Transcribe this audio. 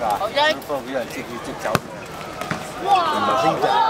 㗎，兩方俾人接腳。哇！